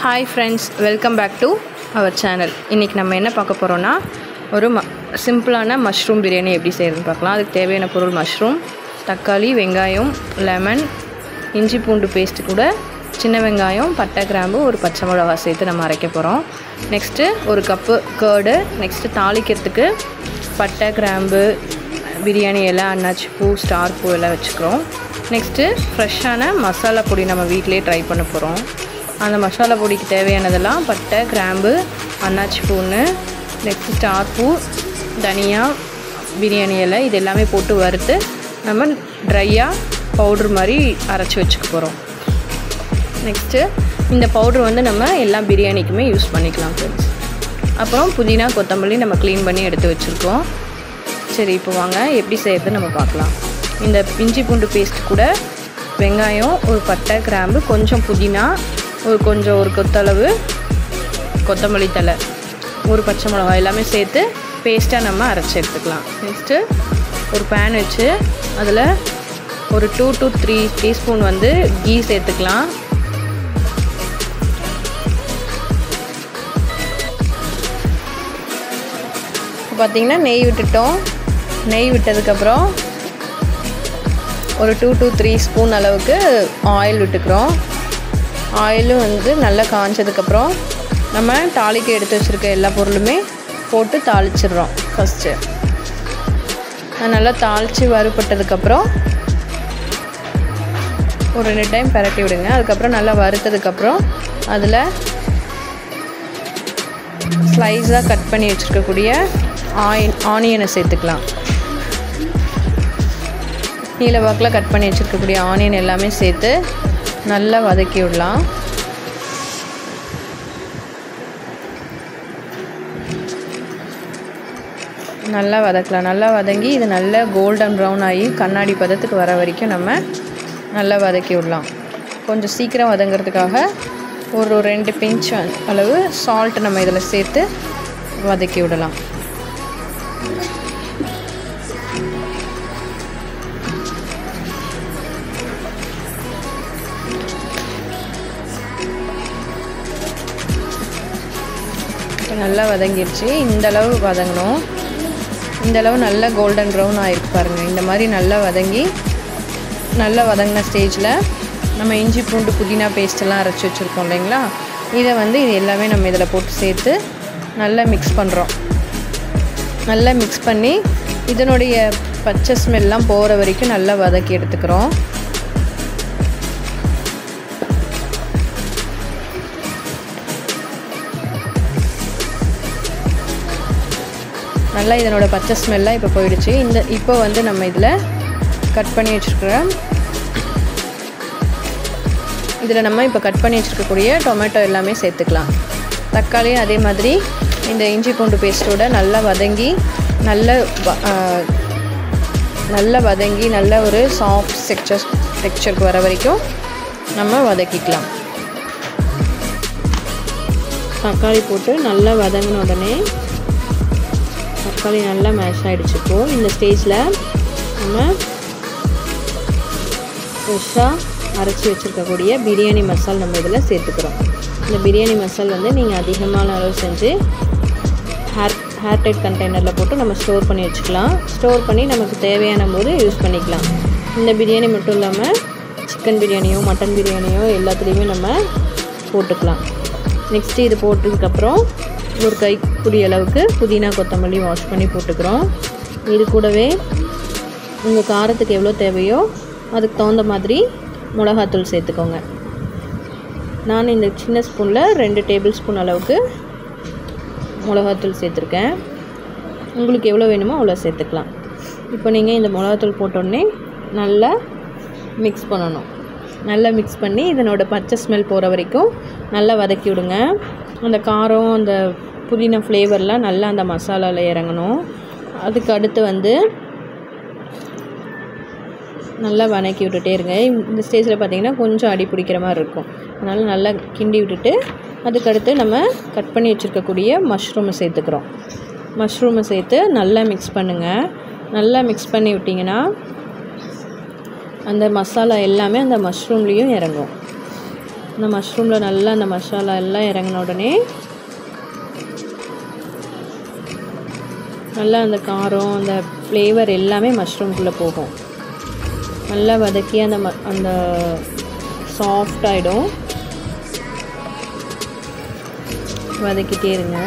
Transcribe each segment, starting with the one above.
Hi friends, welcome back to our channel. இன்னைக்கு நம்ம என்ன பார்க்க போறோம்னா ஒரு சிம்பிளான மஷ்ரூம் பிரியாணி எப்படி செய்யறதுன்னு பார்க்கலாம். அதுக்கு தேவையான பொருள் மஷ்ரூம், தக்காளி, வெங்காயம், லெமன், இஞ்சி பூண்டு பேஸ்ட் கூட சின்ன வெங்காயம், பட்டை கிராம்பு, ஒரு பச்சை மிளகாய் சேர்த்து நம்ம அரைக்க போறோம். நெக்ஸ்ட் ஒரு கப் கர்ட், நெக்ஸ்ட் தாளிக்கிறதுக்கு பட்டை கிராம்பு, பிரியாணி இலை, அன்னாச்சி பூ, ஸ்டார் பூ எல்லாம் வச்சுக்கிறோம். நெக்ஸ்ட் ஃப்ரெஷ்ஷான மசாலா பொடி நம்ம வீட்டிலே ட்ரை பண்ண போறோம். அந்த மசாலா பொடிக்கு தேவையானதெல்லாம் பட்டை கிராம்பு, அன்னாச்சி பூன்னு, நெக்ஸ்ட் ஸ்டார் பூ, தனியா, பிரியாணி இலை இது எல்லாமே போட்டு வறுத்து நம்ம ட்ரையாக பவுட்ரு மாதிரி அரைச்சி வச்சுக்க போகிறோம். நெக்ஸ்ட்டு இந்த பவுட்ரு வந்து நம்ம எல்லா பிரியாணிக்குமே யூஸ் பண்ணிக்கலாம் ஃப்ரெண்ட்ஸ். அப்புறம் புதினா, கொத்தமல்லி நம்ம க்ளீன் பண்ணி எடுத்து வச்சுருக்கோம். சரி, இப்போ வாங்க எப்படி செய்கிறது நம்ம பார்க்கலாம். இந்த இஞ்சி பூண்டு பேஸ்ட் கூட வெங்காயம், ஒரு பட்டை கிராம்பு, கொஞ்சம் புதினா, ஒரு கொத்தளவு கொத்தமல்லி தழை, ஒரு பச்சை மிளகாய் எல்லாமே சேர்த்து பேஸ்ட்டாக நம்ம அரைச்சி எடுத்துக்கலாம். நெக்ஸ்ட்டு ஒரு பேன் வச்சு அதில் ஒரு 2 to 3 டீஸ்பூன் வந்து கீ சேர்த்துக்கலாம். இப்போ பார்த்திங்கன்னா நெய் விட்டுட்டோம். நெய் விட்டதுக்கப்புறம் ஒரு 2 to 3 ஸ்பூன் அளவுக்கு ஆயில் விட்டுக்கிறோம். ஆயிலும் வந்து நல்லா காய்ச்சதுக்கப்புறம் நம்ம தாளிக்க எடுத்து வச்சுருக்க எல்லா பொருளுமே போட்டு தாளிச்சிடுறோம். ஃபஸ்ட்டு நல்லா தாளித்து வறுபட்டதுக்கப்புறம் ஒரு 2 டைம் பரட்டி விடுங்க. அதுக்கப்புறம் நல்லா வறுத்ததுக்கப்புறம் அதில் ஸ்லைஸாக கட் பண்ணி வச்சுருக்கக்கூடிய ஆனியனை சேர்த்துக்கலாம். நீல வாக்கில் கட் பண்ணி வச்சுருக்கக்கூடிய ஆனியன் எல்லாமே சேர்த்து நல்லா வதக்கி விடலாம். நல்லா வதக்கலாம். நல்லா வதங்கி இது நல்ல கோல்டன் ப்ரௌன் ஆகி கண்ணாடி பதத்துக்கு வர வரைக்கும் நம்ம நல்லா வதக்கி விடலாம். கொஞ்சம் சீக்கிரம் வதங்கிறதுக்காக ஒரு 2 பிஞ்ச் அளவு சால்ட் நம்ம இதில் சேர்த்து வதக்கி விடலாம். நல்லா வதங்கிடுச்சு. இந்தளவு வதங்கணும். இந்தளவு நல்லா கோல்டன் ப்ரௌன் ஆகிருக்கு பாருங்கள். இந்த மாதிரி நல்லா வதங்கின ஸ்டேஜில் நம்ம இஞ்சி பூண்டு புதினா பேஸ்ட்டெல்லாம் அரைச்சி வச்சுருக்கோம் இல்லைங்களா, இதை வந்து இது எல்லாமே நம்ம இதில் போட்டு சேர்த்து நல்லா மிக்ஸ் பண்ணுறோம். நல்லா மிக்ஸ் பண்ணி இதனுடைய பச்சை ஸ்மெல்லாம் போகிற வரைக்கும் நல்லா வதக்கி எடுத்துக்கிறோம். நல்லா இதனோட பச்சை ஸ்மெல்லாம் இப்போ போயிடுச்சு. இப்போ வந்து நம்ம இதில் கட் பண்ணி வச்சுருக்கக்கூடிய டொமேட்டோ எல்லாமே சேர்த்துக்கலாம். தக்காளியும் அதே மாதிரி இந்த இஞ்சி பூண்டு பேஸ்ட்டோட நல்லா வதங்கி நல்ல ஒரு சாஃப்ட் டெக்ஸ்சருக்கு வர வரைக்கும் நம்ம வதக்கிக்கலாம். தக்காளி போட்டு நல்லா வதங்கின உடனே தக்காளி நல்லா மேஷ் ஆகிடுச்சுப்போ இந்த ஸ்டேஜில் நம்ம ஃப்ரெஷ்ஷாக அரைச்சி வச்சுருக்கக்கூடிய பிரியாணி மசால் நம்ம இதில் சேர்த்துக்கிறோம். இந்த பிரியாணி மசால் வந்து நீங்கள் அதிகமான அளவு செஞ்சு ஏர்டைட் கண்டெய்னரில் போட்டு நம்ம ஸ்டோர் பண்ணி வச்சுக்கலாம். ஸ்டோர் பண்ணி நமக்கு தேவையான போது யூஸ் பண்ணிக்கலாம். இந்த பிரியாணி மட்டும் இல்லாமல் சிக்கன் பிரியாணியோ மட்டன் பிரியாணியோ எல்லாத்துலேயுமே நம்ம போட்டுக்கலாம். நெக்ஸ்ட்டு இது போட்டதுக்கப்புறம் ஒரு கைப்பிடி அளவுக்கு புதினா கொத்தமல்லி வாஷ் பண்ணி போட்டுக்கிறோம். இது கூடவே உங்கள் காரத்துக்கு எவ்வளோ தேவையோ அதுக்கு தகுந்த மாதிரி மிளகாத்தூள் சேர்த்துக்கோங்க. நான் இந்த சின்ன ஸ்பூனில் 2 டேபிள் ஸ்பூன் அளவுக்கு மிளகாத்தூள் சேர்த்துருக்கேன். உங்களுக்கு எவ்வளோ வேணுமோ அவ்வளோ சேர்த்துக்கலாம். இப்போ நீங்கள் இந்த மிளகாத்தூள் போட்டோடனே நல்லா மிக்ஸ் பண்ணணும். நல்லா மிக்ஸ் பண்ணி இதனோட பச்சை ஸ்மெல் போகிற வரைக்கும் நல்லா வதக்கி விடுங்க. அந்த காரம், அந்த புதினா ஃப்ளேவர்லாம் நல்லா அந்த மசாலாவில் இறங்கணும். அதுக்கு அடுத்து வந்து நல்லா வதக்கி விட்டுட்டே இருங்க. இந்த ஸ்டேஜில் பார்த்திங்கன்னா கொஞ்சம் அடி பிடிக்கிற மாதிரி இருக்கும். அதனால் நல்லா கிண்டி விட்டுட்டு அதுக்கடுத்து நம்ம கட் பண்ணி வச்சுருக்கக்கூடிய மஷ்ரூமை சேர்த்துக்கிறோம். மஷ்ரூமை சேர்த்து நல்லா மிக்ஸ் பண்ணுங்கள். நல்லா மிக்ஸ் பண்ணி விட்டிங்கன்னா அந்த மசாலா எல்லாமே அந்த மஷ்ரூம்லேயும் இறங்கும். இந்த மஷ்ரூமில் நல்லா அந்த மசாலா எல்லாம் இறங்கின உடனே நல்லா அந்த காரம் அந்த ஃப்ளேவர் எல்லாமே மஷ்ரூம்குள்ளே போகும். நல்லா வதக்கி அந்த சாஃப்ட் ஆகிடும். வதக்கிட்டே இருங்க.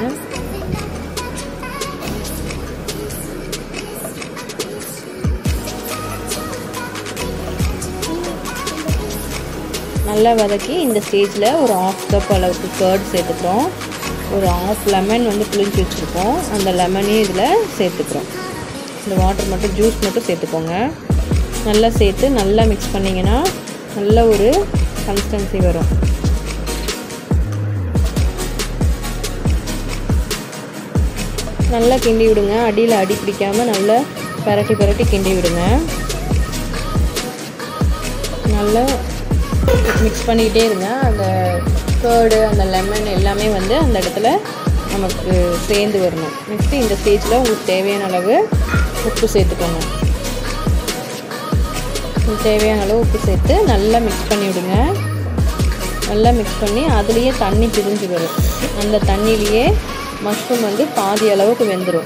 நல்லா வதக்கி இந்த ஸ்டேஜில் ஒரு 1/2 கப் அளவுக்கு கர்ட் சேர்த்துக்கிறோம். ஒரு 1/2 லெமன் வந்து புளிஞ்சு வச்சுருக்கோம். அந்த லெமனையும் இதில் சேர்த்துக்கிறோம். இந்த வாட்டர் மட்டும் ஜூஸ் மட்டும் சேர்த்துக்கோங்க. நல்லா சேர்த்து நல்லா மிக்ஸ் பண்ணிங்கன்னா நல்ல ஒரு கன்சிஸ்டன்சி வரும். நல்லா கிண்டி விடுங்க. அடியில் அடி பிடிக்காமல் நல்லா பரட்டி கிண்டி விடுங்க. நல்லா மிக்ஸ் பண்ணிக்கிட்டே இருங்க. அந்த கர்டு அந்த லெமன் எல்லாமே வந்து அந்த இடத்துல நமக்கு சேர்ந்து வரணும். நெக்ஸ்ட்டு இந்த ஸ்டேஜில் உங்களுக்கு தேவையான அளவு உப்பு சேர்த்துக்கோங்க. தேவையான அளவு உப்பு சேர்த்து நல்லா மிக்ஸ் பண்ணி விடுங்க. நல்லா மிக்ஸ் பண்ணி அதுலேயே தண்ணி பிரிஞ்சு வரும். அந்த தண்ணியிலேயே மஷ்ரூம் வந்து பாதி அளவுக்கு வெந்துடும்.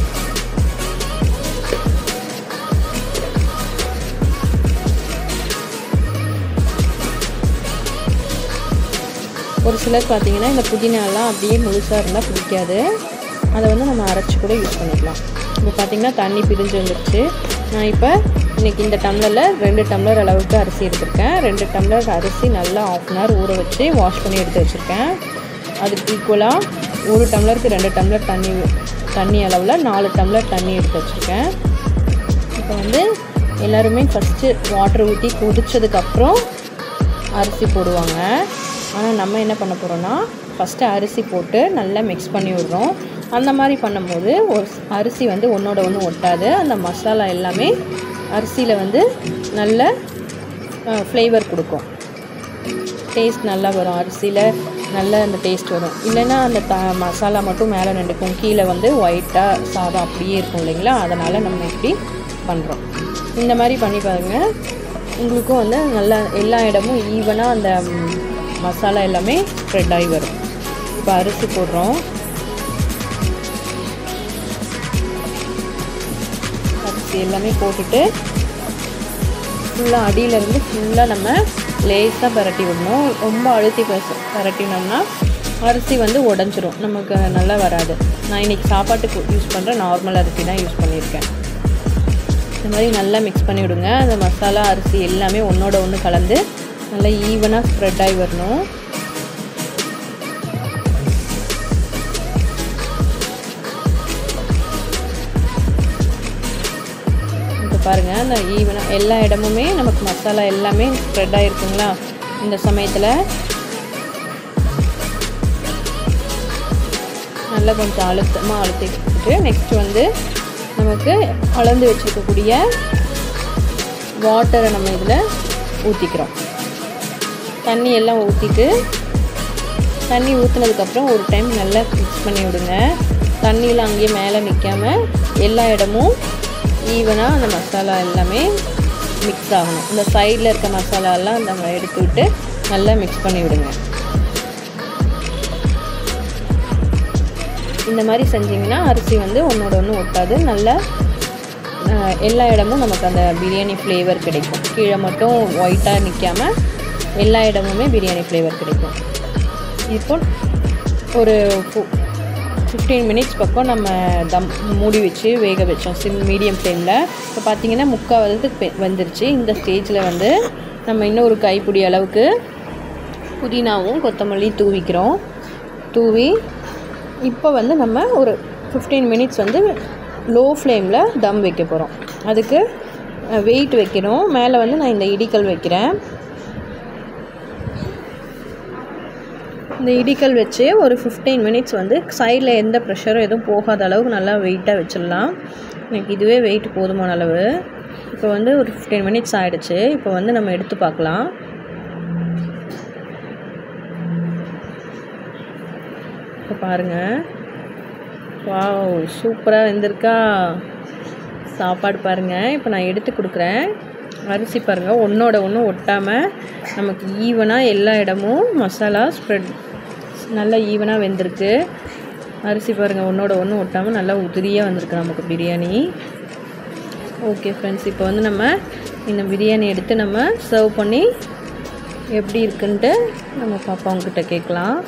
ஒரு சிலர் பார்த்திங்கன்னா இந்த புதினாலாம் அப்படியே முழுசாக இருந்தால் பிடிக்காது. அதை வந்து நம்ம அரைச்சி கூட யூஸ் பண்ணிக்கலாம். இப்போ பார்த்திங்கன்னா தண்ணி பிரிஞ்சு வந்துடுச்சு. நான் இப்போ இன்றைக்கி இந்த டம்ளரில் 2 டம்ளர் அளவுக்கு அரிசி எடுத்திருக்கேன். 2 டம்ளர் அரிசி நல்லா 1/2 hour ஊற வச்சு வாஷ் பண்ணி எடுத்து வச்சுருக்கேன். அதுக்கு ஈக்குவலாக 1 டம்ளருக்கு 2 டம்ளர் தண்ணி அளவில் 4 டம்ளர் தண்ணி எடுத்து வச்சுருக்கேன். இப்போ வந்து எல்லாருமே ஃபஸ்ட்டு வாட்டர் ஊற்றி கொதிச்சதுக்கப்புறம் அரிசி போடுவாங்க. ஆனால் நம்ம என்ன பண்ண போகிறோன்னா ஃபஸ்ட்டு அரிசி போட்டு நல்லா மிக்ஸ் பண்ணி விடுறோம். அந்த மாதிரி பண்ணும்போது ஒரு அரிசி வந்து ஒன்றோட ஒன்று ஒட்டாது. அந்த மசாலா எல்லாமே அரிசியில் வந்து நல்ல ஃப்ளேவர் கொடுக்கும். டேஸ்ட் நல்லா வரும். அரிசியில் நல்ல அந்த டேஸ்ட் வரும். இல்லைன்னா அந்த மசாலா மட்டும் மேலே நின்றுக்கும், கீழே வந்து ஒயிட்டாக சாதம் அப்படியே இருக்கும் இல்லைங்களா. அதனால் நம்ம இப்படி பண்ணுறோம். இந்த மாதிரி பண்ணி பாருங்கள். உங்களுக்கும் வந்து நல்லா எல்லா இடமும் ஈவனாக அந்த மசாலா எல்லாமே ஸ்ப்ரெட் ஆகி வரும். இப்போ அரிசி போடுறோம். அரிசி எல்லாமே போட்டுட்டு ஃபுல்லாக அடியிலேருந்து ஃபுல்லாக நம்ம லேஸாக பரட்டி விடணும். ரொம்ப அழுத்தி பரட்டினோம்னா அரிசி வந்து உடஞ்சிரும், நமக்கு நல்லா வராது. நான் இன்றைக்கி சாப்பாட்டுக்கு யூஸ் பண்ணுற நார்மல் அரிசி தான் யூஸ் பண்ணியிருக்கேன். இந்த மாதிரி நல்லா மிக்ஸ் பண்ணி விடுங்க. அந்த மசாலா அரிசி எல்லாமே ஒன்றோட ஒன்று கலந்து நல்லா ஈவனாக ஸ்ப்ரெட் ஆகி வரணும். இப்போ பாருங்கள், அந்த ஈவனாக எல்லா இடமுமே நமக்கு மசாலா எல்லாமே ஸ்ப்ரெட் ஆகிருக்குங்களா. இந்த சமயத்தில் நல்லா கொஞ்சம் அழுத்தமாக அழுத்திக்கிட்டு நெக்ஸ்ட்டு வந்து நமக்கு அளந்து வச்சுருக்கக்கூடிய வாட்டரை நம்ம இதில் ஊற்றிக்கிறோம். தண்ணி எல்லாம் ஊற்றிட்டு தண்ணி ஊற்றினதுக்கப்புறம் ஒரு டைம் நல்லா மிக்ஸ் பண்ணி விடுங்க. தண்ணியில் அங்கேயே மேலே நிற்காமல் எல்லா இடமும் ஈவனாக அந்த மசாலா எல்லாமே மிக்ஸ் ஆகணும். இந்த சைடில் இருக்க மசாலாலாம் நம்ம எடுத்து விட்டு நல்லா மிக்ஸ் பண்ணி விடுங்க. இந்த மாதிரி செஞ்சிங்கன்னா அரிசி வந்து ஒன்றோட ஒன்று ஒட்டாது. நல்லா எல்லா இடமும் நமக்கு அந்த பிரியாணி ஃப்ளேவர் கிடைக்கும். கீழே மட்டும் ஒயிட்டாக நிற்காமல் எல்லா இடமுமே பிரியாணி ஃப்ளேவர் கிடைக்கும். இப்போ ஒரு 15 மினிட்ஸ் பக்கம் நம்ம மூடி வச்சு வேக வச்சோம் மீடியம் ஃப்ளேமில். இப்போ பார்த்திங்கன்னா 3/4 வந்துருச்சு. இந்த ஸ்டேஜில் வந்து நம்ம இன்னும் ஒரு கைப்பிடி அளவுக்கு புதினாவும் கொத்தமல்லியும் தூவிக்கிறோம். தூவி இப்போ வந்து நம்ம ஒரு 15 மினிட்ஸ் வந்து லோ ஃப்ளேமில் தம் வைக்க போகிறோம். அதுக்கு வெயிட் வைக்கணும். மேலே வந்து நான் இந்த இடிக்கல் வைக்கிறேன். இந்த இடிக்கல் வச்சு ஒரு 15 மினிட்ஸ் வந்து சைடில் எந்த ப்ரெஷரும் எதுவும் போகாத அளவுக்கு நல்லா வெயிட்டாக வச்சிடலாம். எனக்கு இதுவே வெயிட் போதுமான அளவு. இப்போ வந்து ஒரு 15 மினிட்ஸ் ஆகிடுச்சு. இப்போ வந்து நம்ம எடுத்து பார்க்கலாம். இப்போ பாருங்கள், வாவ் சூப்பராக வெந்திருக்கா சாப்பாடு பாருங்கள். இப்போ நான் எடுத்து கொடுக்குறேன். அரிசி பாருங்கள் ஒன்றோட ஒன்று ஒட்டாமல் நமக்கு ஈவனாக எல்லா இடமும் மசாலா ஸ்ப்ரெட் நல்லா ஈவனாக வெந்திருக்கு. அரிசி பாருங்கள் ஒன்றோட ஒன்று ஒட்டாமல் நல்லா உதிரியாக வந்திருக்கு நமக்கு பிரியாணி. ஓகே ஃப்ரெண்ட்ஸ், இப்போ வந்து நம்ம இந்த பிரியாணி எடுத்து நம்ம சர்வ் பண்ணி எப்படி இருக்குன்ட்டு நம்ம பாப்பாவுங்கிட்ட கேட்கலாம்.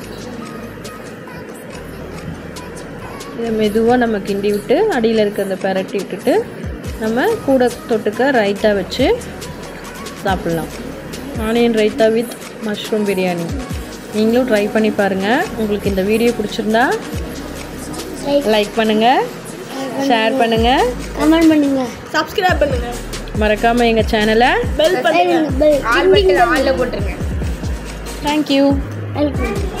இதை மெதுவாக நம்ம கிண்டி விட்டு அடியில் இருக்கிறத பரட்டி விட்டுட்டு நம்ம கூட தொட்டுக்க ரைத்தா வச்சு சாப்பிட்லாம். Onion raita with mushroom biryani. நீங்களும் ட்ரை பண்ணி பாருங்கள். உங்களுக்கு இந்த வீடியோ பிடிச்சிருந்தா லைக் பண்ணுங்கள், ஷேர் பண்ணுங்கள், கமெண்ட் பண்ணுங்கள், சப்ஸ்கிரைப் பண்ணுங்கள். மறக்காமல் எங்கள் சேனலை பெல் பண்ணுங்கள், ஆல் பட்டன் ஆல்ல போட்டுருங்க. தேங்க்யூ. வெல்கம்.